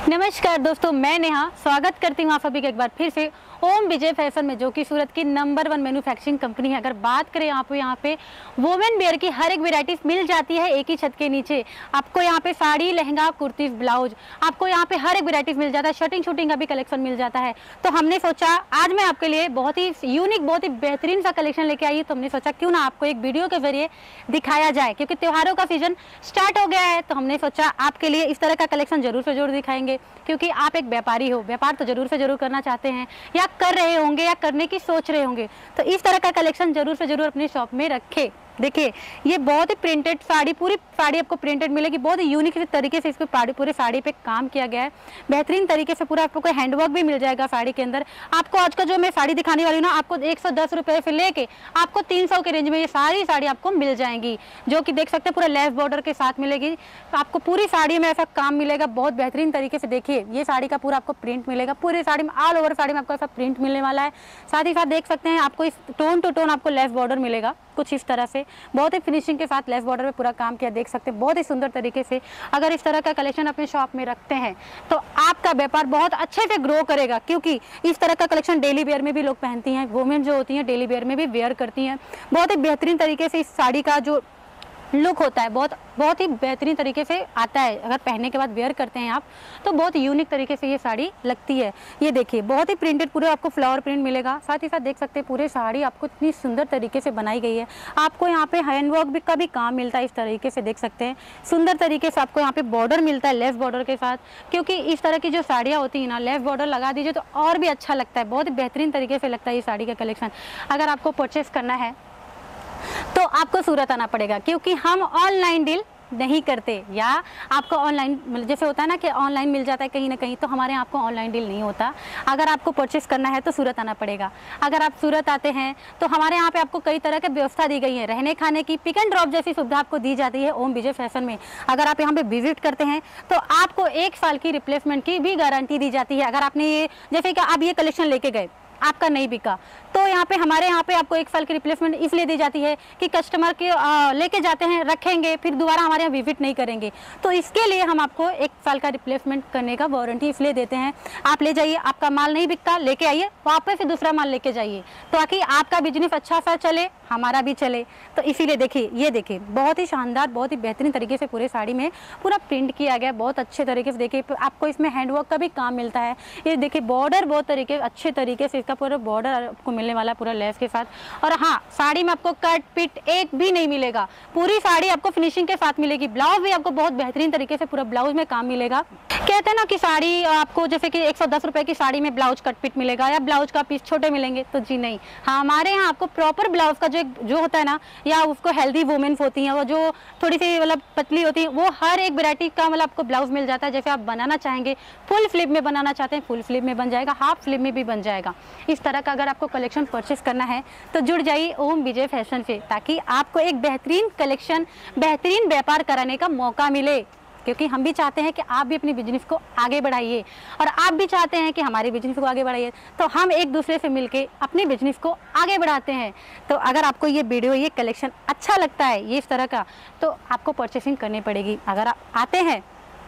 नमस्कार दोस्तों, मैं नेहा स्वागत करती हूँ आप सभी का एक बार फिर से ओम विजय फैशन में, जो कि सूरत की नंबर 1 मैन्युफैक्चरिंग कंपनी है। अगर बात करें यहाँ पे वुमेन वेयर की हर एक वेराइटीज मिल जाती है एक ही छत के नीचे। आपको यहाँ पे साड़ी, लहंगा, कुर्तीज, ब्लाउज, आपको यहाँ पे हर एक वेराइटीज मिल जाता है। शर्टिंग शूटिंग का भी कलेक्शन मिल जाता है। तो हमने सोचा आज मैं आपके लिए बहुत ही यूनिक, बहुत ही बेहतरीन सा कलेक्शन लेके आई। तो हमने सोचा क्यों ना आपको एक वीडियो के जरिए दिखाया जाए, क्योंकि त्योहारों का सीजन स्टार्ट हो गया है। तो हमने सोचा आपके लिए इस तरह का कलेक्शन जरूर से जरूर दिखाएंगे, क्योंकि आप एक व्यापारी हो, व्यापार तो जरूर से जरूर करना चाहते हैं या कर रहे होंगे या करने की सोच रहे होंगे। तो इस तरह का कलेक्शन जरूर से जरूर अपनी शॉप में रखें। देखिए, ये बहुत ही प्रिंटेड साड़ी, पूरी साड़ी आपको प्रिंटेड मिलेगी। बहुत ही यूनिक तरीके से इसको पूरे साड़ी पे काम किया गया है। बेहतरीन तरीके से पूरा आपको हैंडवर्क भी मिल जाएगा साड़ी के अंदर। आपको आज का जो मैं साड़ी दिखाने वाली हूँ ना, आपको 110 रुपये से लेके आपको 300 के रेंज में ये सारी साड़ी आपको मिल जाएंगी, जो कि देख सकते हैं पूरा लेस बॉर्डर के साथ मिलेगी। आपको पूरी साड़ी में ऐसा काम मिलेगा बहुत बेहतरीन तरीके से। देखिए, ये साड़ी का पूरा आपको प्रिंट मिलेगा, पूरी साड़ी में ऑल ओवर साड़ी में आपको ऐसा प्रिंट मिलने वाला है। साथ ही साथ देख सकते हैं आपको इस टोन टू टोन आपको लेस बॉर्डर मिलेगा कुछ इस तरह से। बहुत ही फिनिशिंग के साथ लेस बॉर्डर में पूरा काम किया, देख सकते हैं बहुत ही सुंदर तरीके से। अगर इस तरह का कलेक्शन अपने शॉप में रखते हैं तो आपका व्यापार बहुत अच्छे से ग्रो करेगा, क्योंकि इस तरह का कलेक्शन डेली वेयर में भी लोग पहनती हैं। वुमेन जो होती हैं डेली वेयर में भी वेयर करती हैं। बहुत ही बेहतरीन तरीके से इस साड़ी का जो लुक होता है बहुत ही बेहतरीन तरीके से आता है। अगर पहनने के बाद वेयर करते हैं आप तो बहुत यूनिक तरीके से ये साड़ी लगती है। ये देखिए, बहुत ही प्रिंटेड पूरे आपको फ्लावर प्रिंट मिलेगा। साथ ही साथ देख सकते हैं पूरे साड़ी आपको इतनी सुंदर तरीके से बनाई गई है। आपको यहाँ पे हैंडवर्क भी का भी काम मिलता है इस तरीके से, देख सकते हैं सुंदर तरीके से। आपको यहाँ पे बॉर्डर मिलता है लेस बॉर्डर के साथ, क्योंकि इस तरह की जो साड़ियाँ होती है ना, लेस बॉर्डर लगा दीजिए तो और भी अच्छा लगता है। बहुत ही बेहतरीन तरीके से लगता है ये साड़ी का कलेक्शन। अगर आपको परचेस करना है तो आपको सूरत आना पड़ेगा, क्योंकि हम ऑनलाइन डील नहीं करते। या आपको ऑनलाइन जैसे होता है ना कि ऑनलाइन मिल जाता है कहीं ना कहीं, तो हमारे यहाँ आपको ऑनलाइन डील नहीं होता। अगर आपको परचेस करना है तो सूरत आना पड़ेगा। अगर आप सूरत आते हैं तो हमारे यहाँ पे आपको कई तरह की व्यवस्था दी गई है। रहने खाने की पिक एंड ड्रॉप जैसी सुविधा आपको दी जाती है ओम विजय फैशन में। अगर आप यहाँ पे विजिट करते हैं तो आपको 1 साल की रिप्लेसमेंट की भी गारंटी दी जाती है। अगर आपने ये जैसे कि आप ये कलेक्शन लेके गए, आपका नहीं बिका, तो हमारे यहाँ पे आपको 1 साल की रिप्लेसमेंट इसलिए दी जाती है कि कस्टमर के लेके जाते हैं, रखेंगे, फिर दोबारा हमारे यहाँ विजिट नहीं करेंगे। तो इसके लिए हम आपको 1 साल का रिप्लेसमेंट करने का वारंटी इसलिए देते हैं। आप ले जाइए, आपका माल नहीं बिकता, लेके आइए, वापस से दूसरा माल लेके जाइए, ताकि आपका बिजनेस अच्छा सा चले, हमारा भी चले। तो इसीलिए देखिए, ये देखिए बहुत ही शानदार, बहुत ही बेहतरीन तरीके से पूरे साड़ी में पूरा प्रिंट किया गया, बहुत अच्छे तरीके से। देखिए, आपको इसमें हैंडवर्क का भी काम मिलता है। ये देखिए, बॉर्डर बहुत अच्छे तरीके से इसका पूरा बॉर्डर आपको मिलने वाला पूरा लेस के साथ। और हाँ, साड़ी में आपको कट पिट एक भी नहीं मिलेगा, पूरी साड़ी आपको फिनिशिंग के साथ मिलेगी। ब्लाउज भी आपको बहुत बेहतरीन तरीके से पूरा ब्लाउज में काम मिलेगा। कहते हैं ना कि साड़ी आपको जैसे कि 110 रुपए की साड़ी में ब्लाउज कट पिट मिलेगा या ब्लाउज का पीस छोटे मिलेंगे, तो जी नहीं। हाँ, हमारे यहाँ आपको प्रॉपर ब्लाउज का जो होता है ना, या उसको हेल्दी वुमेन्स होती हैं, वो जो थोड़ी सी मतलब पतली होती है, वो हर एक वैरायटी का मतलब आपको ब्लाउज मिल जाता है। जैसे आप बनाना चाहेंगे, फुल स्लीव में बनाना चाहते हैं, फुल स्लीव में बन जाएगा, हाफ स्लीव में भी बन जाएगा। इस तरह का अगर आपको कलेक्शन परचेस करना है तो जुड़ जाइए ओम विजय फैशन से, ताकि आपको एक बेहतरीन कलेक्शन, बेहतरीन व्यापार कराने का मौका मिले। क्योंकि हम भी चाहते हैं कि आप भी अपने बिजनेस को आगे बढ़ाइए और आप भी चाहते हैं कि हमारे बिजनेस को आगे बढ़ाइए। तो हम एक दूसरे से मिलके अपने बिजनेस को आगे बढ़ाते हैं। तो अगर आपको ये वीडियो, ये कलेक्शन अच्छा लगता है ये इस तरह का, तो आपको परचेसिंग करनी पड़ेगी। अगर आप आते हैं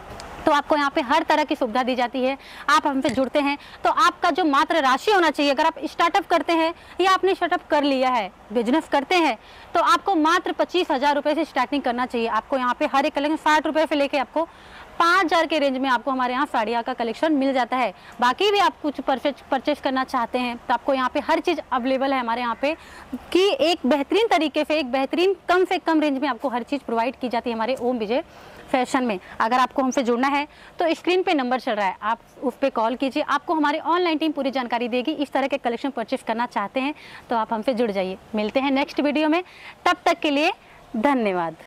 तो आपको यहाँ पे हर तरह की सुविधा दी जाती है। आप हमसे जुड़ते हैं तो आपका जो मात्र राशि होना चाहिए, अगर आप स्टार्टअप करते हैं या आपने स्टार्टअप कर लिया है, बिजनेस करते हैं, तो आपको मात्र 25,000 रुपये से स्टार्टिंग करना चाहिए। आपको यहाँ पे हर एक कलेक्शन 60 रुपये से लेके आपको 5,000 के रेंज में आपको हमारे यहाँ साड़ियाँ का कलेक्शन मिल जाता है। बाकी भी आप कुछ परचेज करना चाहते हैं तो आपको यहाँ पे हर चीज़ अवेलेबल है हमारे यहाँ पे, कि एक बेहतरीन तरीके से, एक बेहतरीन कम से कम रेंज में आपको हर चीज़ प्रोवाइड की जाती है हमारे ओम विजय फैशन में। अगर आपको हमसे जुड़ना है तो स्क्रीन पे नंबर चल रहा है, आप उस पर कॉल कीजिए, आपको हमारी ऑनलाइन टीम पूरी जानकारी देगी। इस तरह के कलेक्शन परचेस करना चाहते हैं तो आप हमसे जुड़ जाइए। मिलते हैं नेक्स्ट वीडियो में, तब तक के लिए धन्यवाद।